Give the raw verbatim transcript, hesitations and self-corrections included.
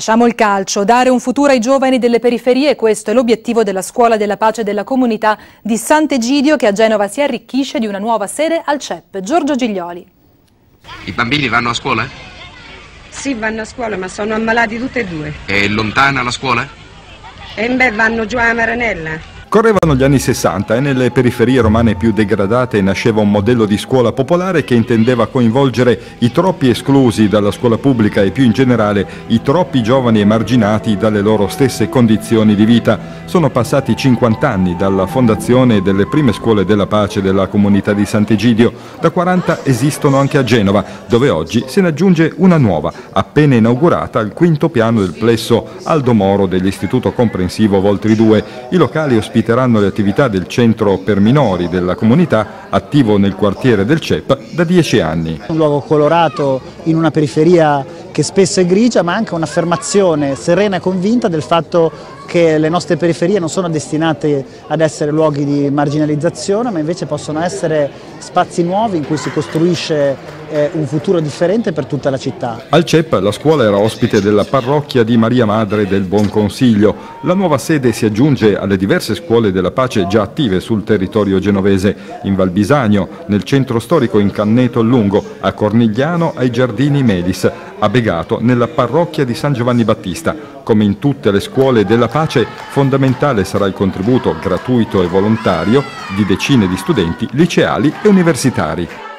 Lasciamo il calcio, dare un futuro ai giovani delle periferie, questo è l'obiettivo della Scuola della Pace della Comunità di Sant'Egidio, che a Genova si arricchisce di una nuova sede al C E P. Giorgio Giglioli. I bambini vanno a scuola? Sì, vanno a scuola, ma sono ammalati tutti e due. È lontana la scuola? E in beh vanno giù a Maranella. Correvano gli anni sessanta e nelle periferie romane più degradate nasceva un modello di scuola popolare che intendeva coinvolgere i troppi esclusi dalla scuola pubblica e più in generale i troppi giovani emarginati dalle loro stesse condizioni di vita. Sono passati cinquanta anni dalla fondazione delle prime scuole della pace della comunità di Sant'Egidio. Da quaranta esistono anche a Genova, dove oggi se ne aggiunge una nuova, appena inaugurata al quinto piano del plesso Aldo Moro dell'Istituto Comprensivo Voltri due. I locali ospiteranno le attività del centro per minori della comunità, attivo nel quartiere del C E P da dieci anni. Un luogo colorato in una periferia che spesso è grigia, ma anche un'affermazione serena e convinta del fatto che le nostre periferie non sono destinate ad essere luoghi di marginalizzazione, ma invece possono essere spazi nuovi in cui si costruisce eh, un futuro differente per tutta la città. Al C E P la scuola era ospite della parrocchia di Maria Madre del Buon Consiglio. La nuova sede si aggiunge alle diverse scuole della pace già attive sul territorio genovese, in Val Bisagno, nel centro storico in Canneto Lungo, a Cornigliano ai Giardini Medis, a Begato nella parrocchia di San Giovanni Battista. Come in tutte le scuole della pace, fondamentale sarà il contributo gratuito e volontario di decine di studenti liceali e universitari.